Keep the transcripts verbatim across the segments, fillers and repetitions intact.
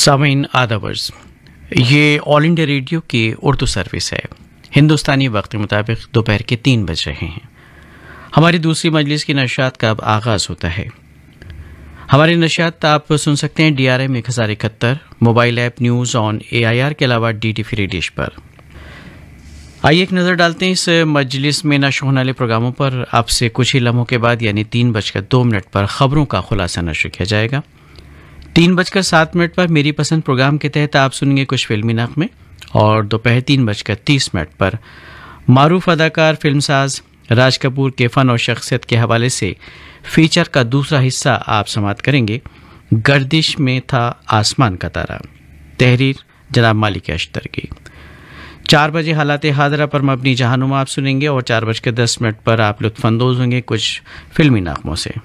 सामीन आदावर्स, ये all India Radio की उर्दू सर्विस है। हिंदुस्तानी वक्त के मुताबिक दोपहर के तीन बज रहे हैं। हमारी दूसरी मजलिस की नशियात का अब आगाज़ होता है। हमारी नशियात आप सुन सकते हैं डी आर एम एक हज़ार इकहत्तर, mobile app news on A I R के अलावा डी टी फ्री डिश पर। आइए एक नज़र डालते हैं इस मजलिस में नशर होने वाले प्रोग्रामों पर। आपसे कुछ ही लम्हों के बाद यानी तीन बजकर दो मिनट पर ख़बरों का खुलासा नशर किया जाएगा। तीन बजकर सात मिनट पर मेरी पसंद प्रोग्राम के तहत आप सुनेंगे कुछ फिल्मी नग़मे, और दोपहर तीन बजकर तीस मिनट पर मारूफ अदाकार फिल्मसाज राज कपूर के फ़न और शख्सियत के हवाले से फीचर का दूसरा हिस्सा आप समाअत करेंगे। गर्दिश में था आसमान का तारा, तहरीर जनाब मालिक अश्तर की। चार बजे हालात हादरा पर मबनी जहानुमा आप सुनेंगे, और चार बजकर दस मिनट पर आप लुत्फ़अंदोज़ होंगे कुछ फिल्मी नग़मों से।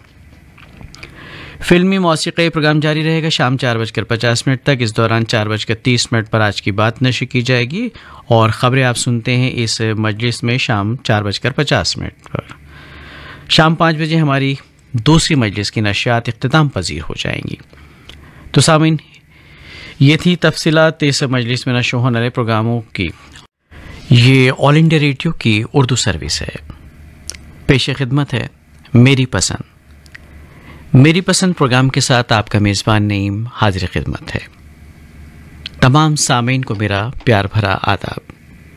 फिल्मी मौसीक़ी प्रोग्राम जारी रहेगा शाम चार बजकर पचास मिनट तक। इस दौरान चार बजकर तीस मिनट पर आज की बात नशर की जाएगी, और ख़बरें आप सुनते हैं इस मजलिस में शाम चार बजकर पचास मिनट पर। शाम पाँच बजे हमारी दूसरी मजलिस की नशियात इख्तिताम पजीर हो जाएंगी। तो सामीन, ये थी तफसीलात इस मजलिस में नशर होने वाले प्रोग्रामों की। ये ऑल इंडिया रेडियो की उर्दू सर्विस है। पेश खिदमत है मेरी पसंद। मेरी पसंद प्रोग्राम के साथ आपका मेज़बान नईम हाजिर खिदमत है। तमाम सामीन को मेरा प्यार भरा आदाब।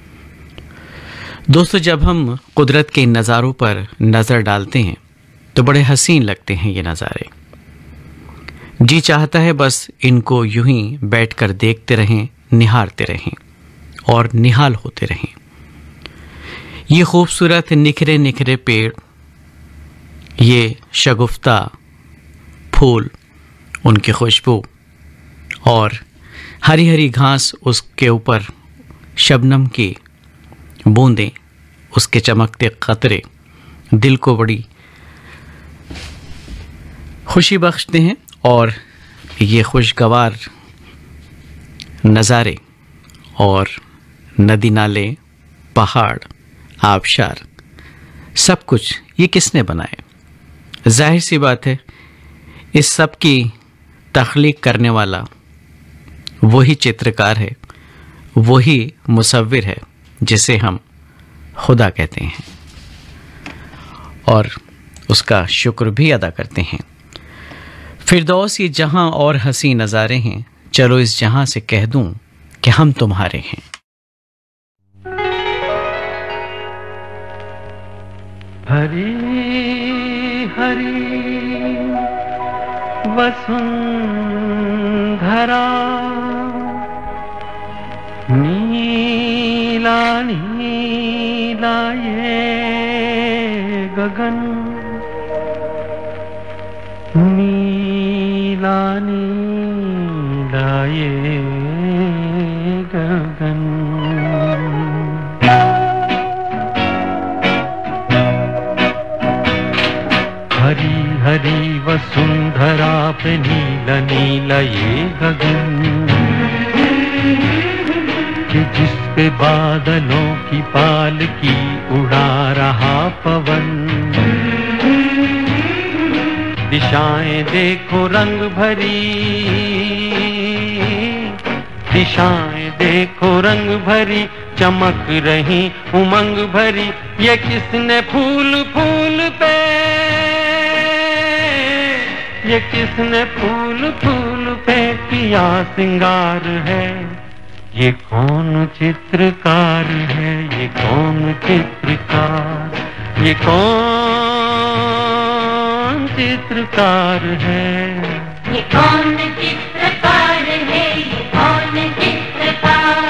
दोस्तों, जब हम कुदरत के इन नज़ारों पर नज़र डालते हैं तो बड़े हसीन लगते हैं ये नज़ारे। जी चाहता है बस इनको यूं ही बैठकर देखते रहें, निहारते रहें और निहाल होते रहें। ये खूबसूरत निखरे निखरे पेड़, ये शगुफ्ता फूल, उनकी खुशबू और हरी हरी घास, उसके ऊपर शबनम की बूंदें, उसके चमकते कतरे दिल को बड़ी खुशी बख्शते हैं। और ये खुशगवार नज़ारे और नदी नाले, पहाड़, आबशार, सब कुछ ये किसने बनाए? जाहिर सी बात है, इस सब की तख्लीक करने वाला वही चित्रकार है, वही मुसव्विर है जिसे हम खुदा कहते हैं, और उसका शुक्र भी अदा करते हैं। फिरदौस ये जहां और हंसी नज़ारे हैं, चलो इस जहां से कह दूं कि हम तुम्हारे हैं। हरी हरी वसुंधरा, नीला नीला ये गगन, नीला नीला ये गगन। हरी हरी वसुंधरा पे नीला नीला ये गगन, कि जिस पे बादलों की पालकी उड़ा रहा पवन। दिशाएं देखो रंग भरी, दिशाएं देखो रंग भरी, चमक रही उमंग भरी। ये किसने फूल फूल पे, ये किसने फूल फूल पे किया सिंगार है? ये कौन चित्रकार है? ये कौन चित्रकार? ये कौन चित्रकार है? ये कौन चित्रकार है? ये कौन चित्रकार?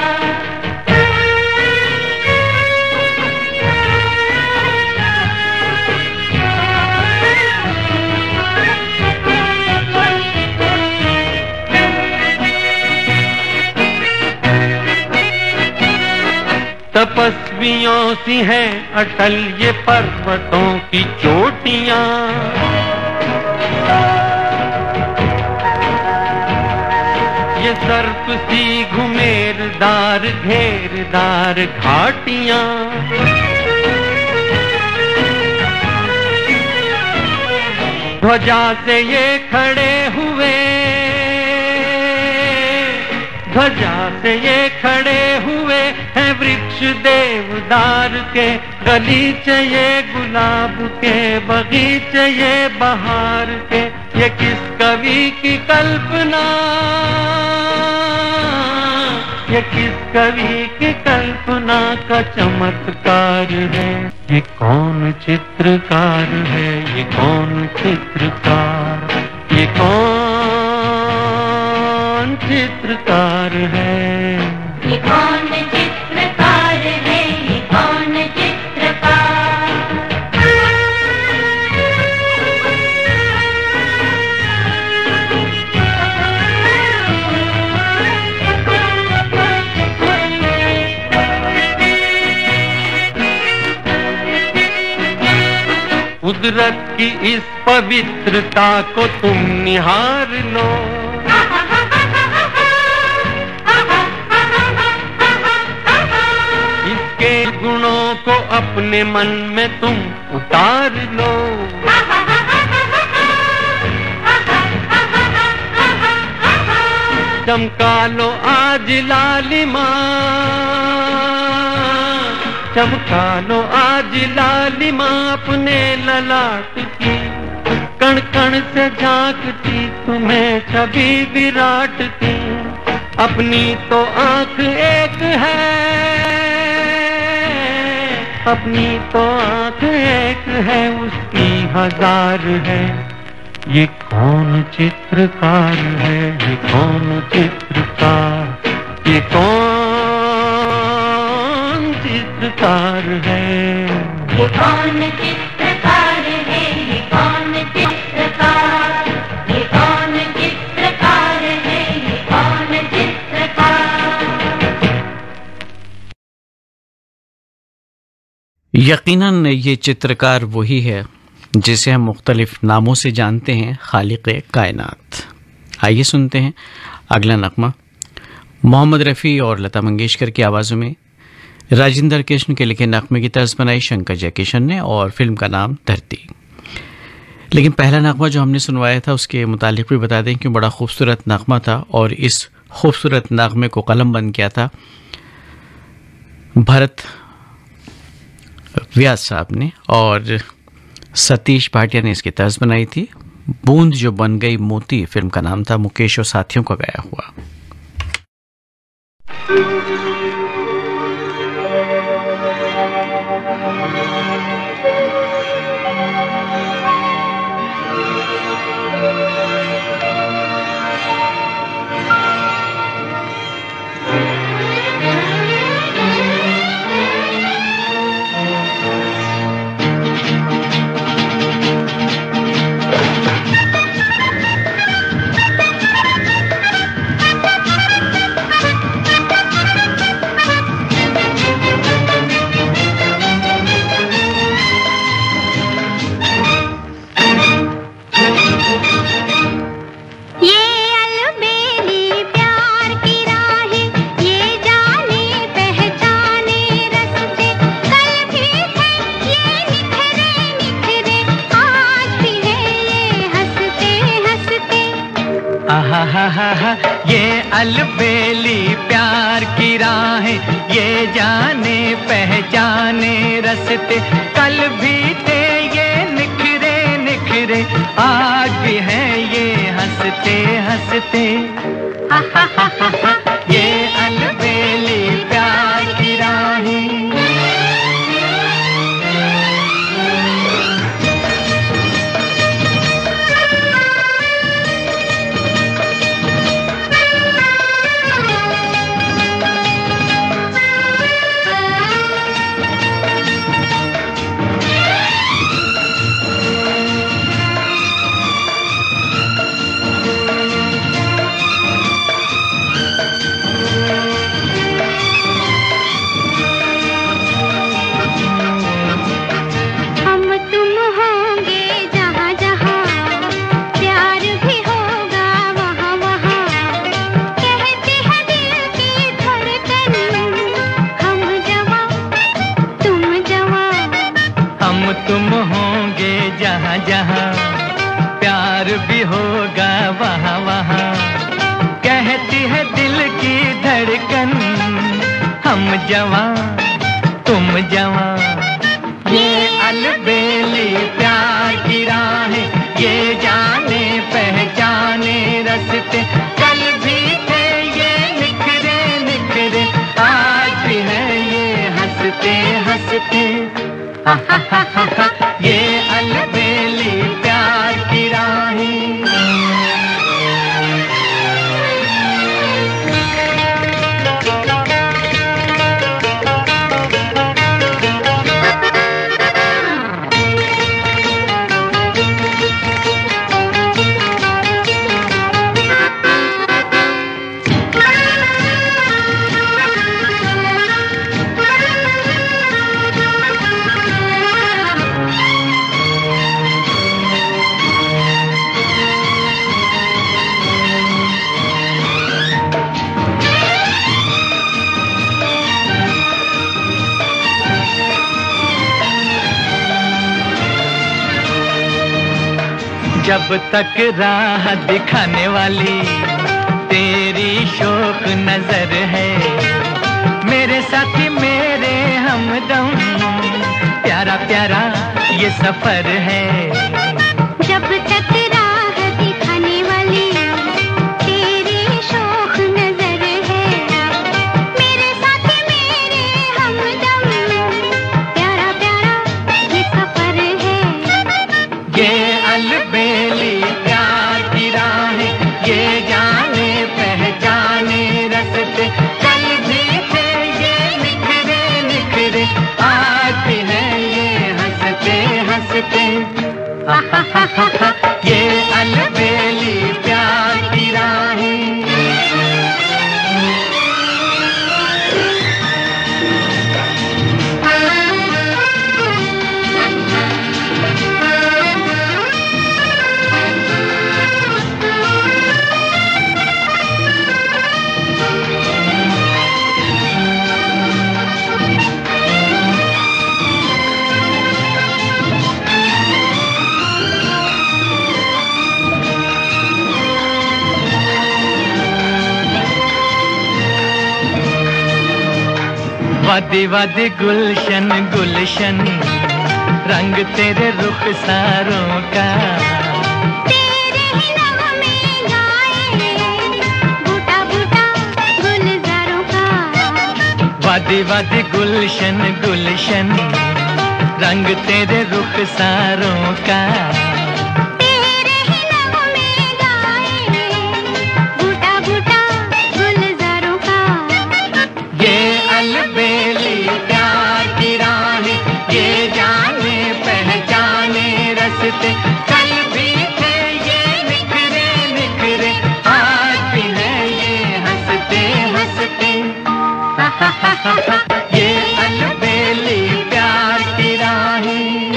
तपस्वियों सी हैं अटल ये पर्वतों की चोटियां, ये सर्प सी घुमेरदार घेरदार घाटियां। ध्वजा से ये खड़े हुए, ध्वजा से ये खड़े हुए हैं वृक्ष देवदार के, गलीचे ये गुलाब के, बगीचे ये बहार के। ये किस कवि की कल्पना, ये किस कवि की कल्पना का चमत्कार है। ये कौन चित्रकार है, ये कौन चित्रकार, ये कौन चित्रकार है। ये कौन चित्रकार है, ये कौन चित्रकार। कुदरत की इस पवित्रता को तुम निहार लो, इसके गुणों को अपने मन में तुम उतार लो। चमका लो आज लालिमा, चमका लो आज लालिमा अपने ललाट की, कण कण से झांकती तुम्हें छवि विराट की। अपनी तो आंख एक है, अपनी तो आंख एक है, उसकी हजार है। ये कौन चित्रकार है, ये कौन चित्रकार, ये कौन चित्रकार है। ये कौन चित्रकार है, ये कौन चित्रकार, ये कौन चित्रकार है, ये कौन चित्रकार। यकीनन ये चित्रकार वही है जिसे हम मुख्तलिफ नामों से जानते हैं, खालिक़े कायनात। आइए सुनते हैं अगला नगमा मोहम्मद रफ़ी और लता मंगेशकर की आवाज़ों में। राजेंद्र कृष्ण के लिखे नगमे की तर्ज बनाई शंकर जयकिशन ने और फिल्म का नाम धरती। लेकिन पहला नगमा जो हमने सुनवाया था उसके मुतालिक भी बता दें कि बड़ा खूबसूरत नगमा था और इस खूबसूरत नगमे को कलमबंद किया था भरत व्यास साहब ने और सतीश भाटिया ने इसकी तर्ज बनाई थी। बूंद जो बन गई मोती फिल्म का नाम था, मुकेश और साथियों का गाया हुआ। ये अलबेली प्यार की राहें, ये जाने पहचाने रस्ते, कल भी थे ये निखरे निखरे, आज भी है ये हंसते हंसते। हा हा हा हा हा, ये अलबेली प्यार की राहें। भी होगा वहाँ वहाँ, कहती है दिल की धड़कन, हम जवान तुम जवान, ये अलबेली प्यार की राहें, ये जाने पहचाने रस्ते, कल भी थे ये निखरे निखरे, आज भी है ये हंसते हंसते, हा हा हा हा हा, ये अलबेली प्यार की राहें। जब तक राह दिखाने वाली तेरी शौक नजर है, मेरे साथी मेरे हमदम, प्यारा प्यारा ये सफर है। जब तक राह दिखाने वाली तेरी शौक नजर है, मेरे साथी मेरे हमदम, प्यारा प्यारा ये सफर है। ये अलबेली प्यार की राहें, ये जाने पहचाने रस्ते, कल भी थे ये निखरे निखरे, आज भी है ये हंसते हंसते, हा हा हा हा हा, ये अलबेली प्यार की राहें। वादी वादी गुलशन गुलशन, रंग तेरे रुखसारों का, तेरे ही नगमे गाए बूटा बूटा गुलजारों का। वादी वादी गुलशन गुलशन, रंग तेरे रुखसारों का, तेरे ही नगमे गाए बूटा बूटा गुलजारों का। ये अलबेली प्यार की राहें, ये जाने पहचाने रस्ते, कल भी थे ये निखरे निखरे, आज भी है ये हंसते हंसते, हा हा हा हा हा, ये अलबेली प्यार की राहें।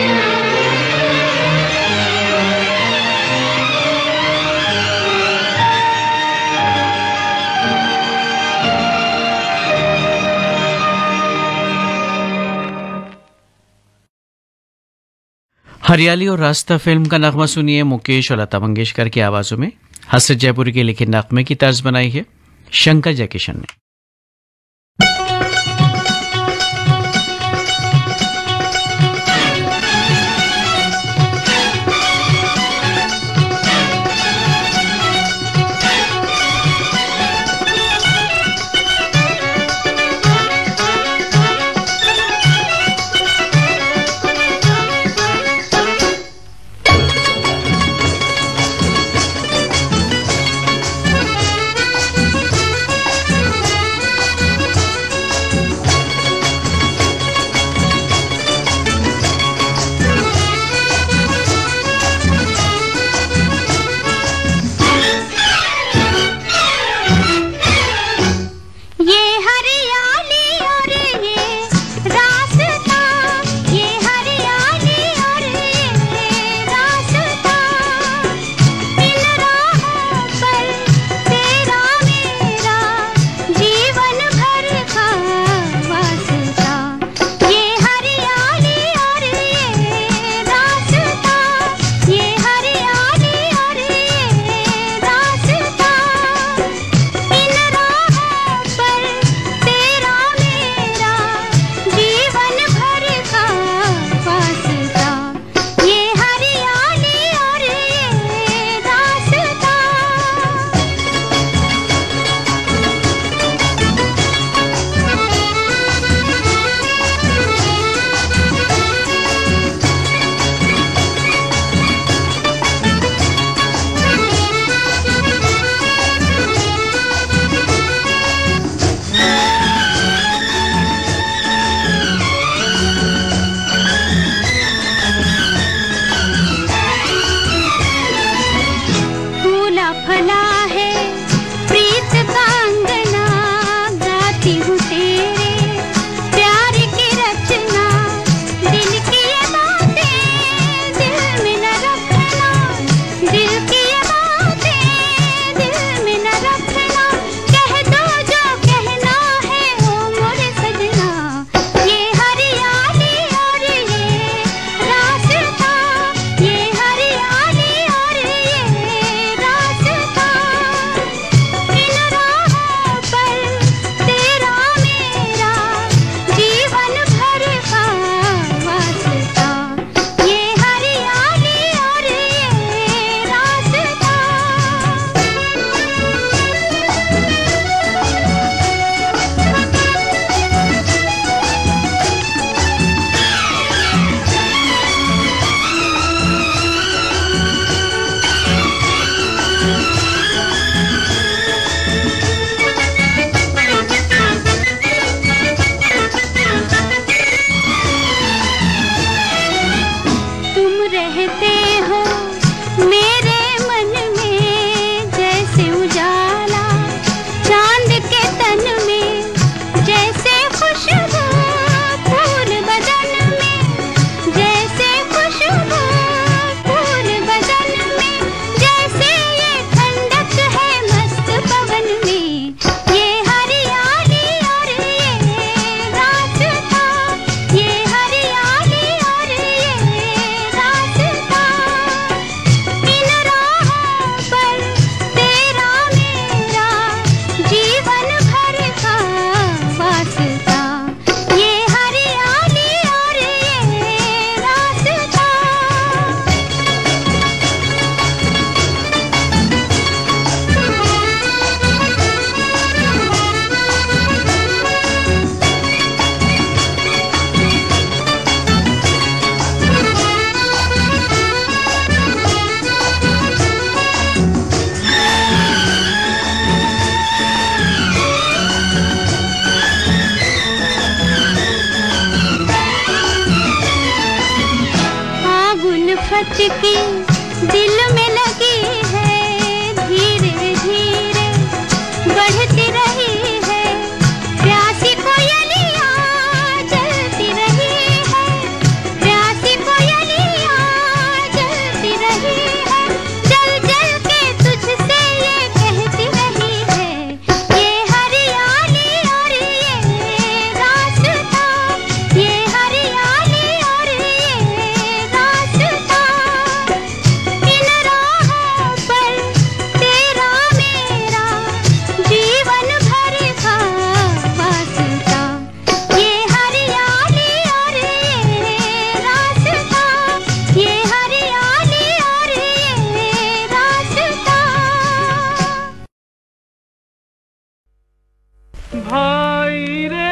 हरियाली और रास्ता फिल्म का नगमा सुनिए मुकेश और लता मंगेशकर की आवाजों में। हसरत जयपुरी के लिखे नगमे की तर्ज बनाई है शंकर जयकिशन ने। हाँ बच के दिल में लगी है, धीरे धीरे बढ़ती रही है, प्यासी कोयलियाँ जलती रही है, प्यासी कोयलियाँ जलती रही है, जल जल के तुझसे ये कहती रही है, ये हरियाली और ये रास्ता, ये हरियाली और ये रास्ता, इन राहों पर तेरा मेरा जीवन भर का वास्ता, ये हरियाली और ये रास्ता, ये हरियाली और ये रास्ता। भाई रे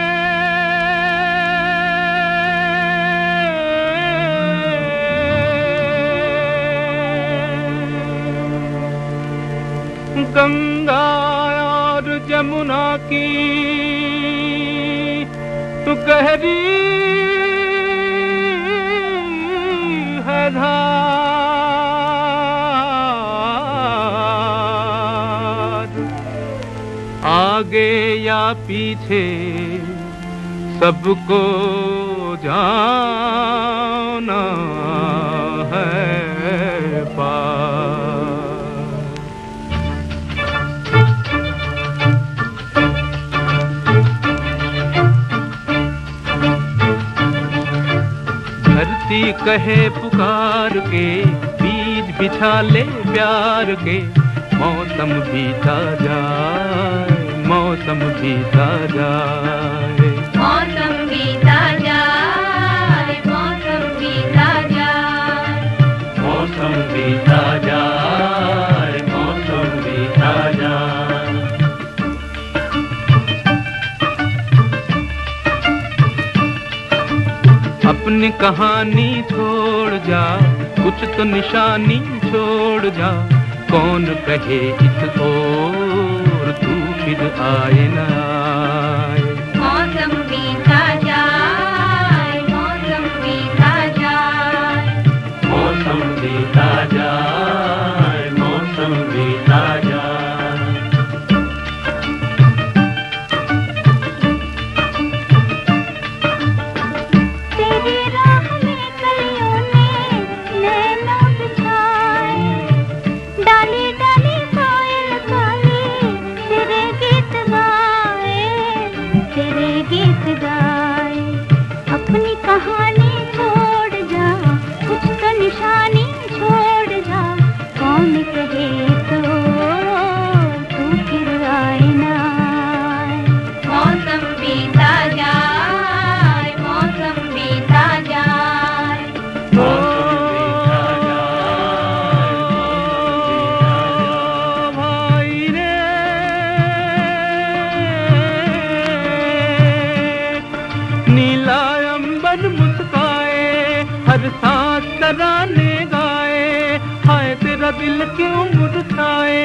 गंगा और जमुना की तू गहरी है धार, आगे या पीछे सबको जाना है पार। धरती कहे पुकार के, बीज बिछा ले प्यार के, मौसम बीता जाए, मौसम बीता जाए, मौसम बीता जाए, मौसम बीता जाए, मौसम बीता जाए, मौसम बीता जाए। अपनी कहानी छोड़ जा, कुछ तो निशानी छोड़ जा, कौन कहे इस ओर तू फिर आए ना आए। मौसम बीता जाए, मौसम बीता जाए, मौसम बीता जाए, मौसम बीता जाए। तेरी राह में कलियों ने नैना बिछाए, डाली डाली कोयल काली तेरे गीत गाए, तेरे गीत गाए। अपनी कहानी छोड़ जा, कुछ तो निशानी छोड़ जा, कौन कहे तो तू फिर आए ना आए। मौसम बीता जाए, मौसम बीता जाए, भाई रे नीला अंबर मुस्काए, हर सांस तराने गाए, हाय तेरा दिल क्यों मुरझाए।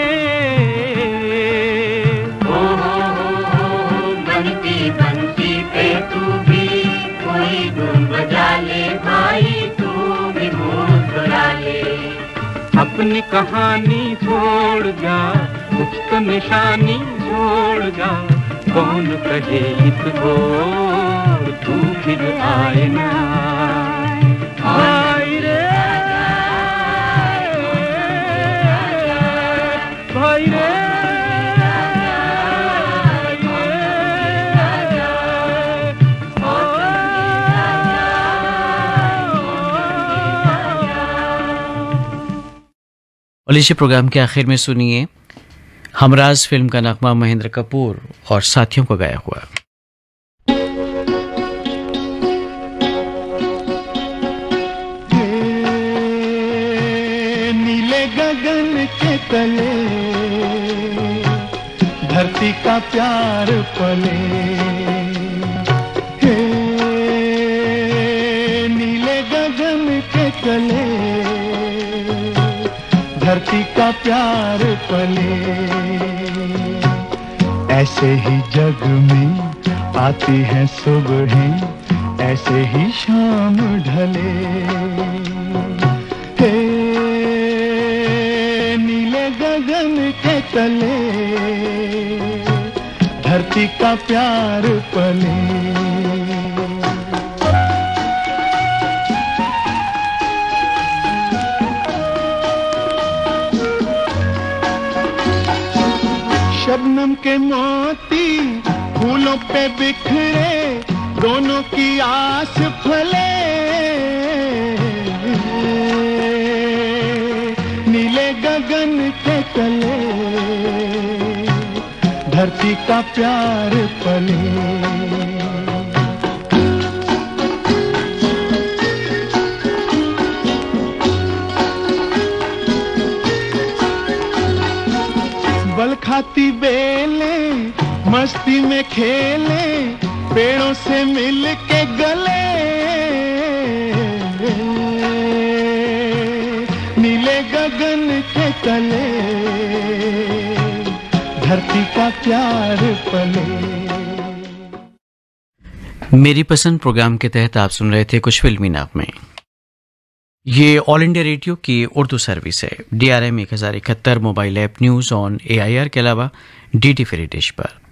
बनती बंसी पे तू भी कोई धुन बजा ले भाई, तू भी मुस्कुरा ले। अपनी कहानी छोड़ जा, कुछ तो निशानी छोड़ जा, कौन कहे इस ओर तू फिर आए ना आए रे भाई रे। और इसी प्रोग्राम के आखिर में सुनिए हमराज फिल्म का नगमा महेंद्र कपूर और साथियों को गाया हुआ। नीले गगन के तले धरती का प्यार पले, हे नीले गगन के तले धरती का प्यार पले, ऐसे ही जग में आती हैं सुबहें, ऐसे ही शाम ढले। तले धरती का प्यार पले। शबनम के मोती फूलों पे बिखरे, दोनों की आस फले। नीले गगन के तले धरती का प्यार पले। बल खाती बेले मस्ती में खेले, पेड़ों से मिल के गले। नीले गगन के तले धरती का प्यार पले। मेरी पसंद प्रोग्राम के तहत आप सुन रहे थे कुछ फिल्मी नगमे। ये ऑल इंडिया रेडियो की उर्दू सर्विस है। डी आर एम एक हज़ार इकहत्तर mobile app, news on A I R के अलावा डी टी फ्री डिश पर।